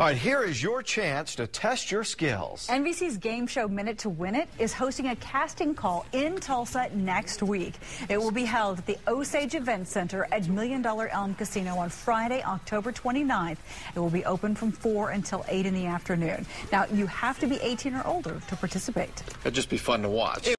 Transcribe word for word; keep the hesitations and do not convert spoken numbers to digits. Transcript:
All right, here is your chance to test your skills. N B C's game show Minute to Win It is hosting a casting call in Tulsa next week. It will be held at the Osage Event Center at Million Dollar Elm Casino on Friday, October twenty-ninth. It will be open from four until eight in the afternoon. Now, you have to be eighteen or older to participate. It'd just be fun to watch.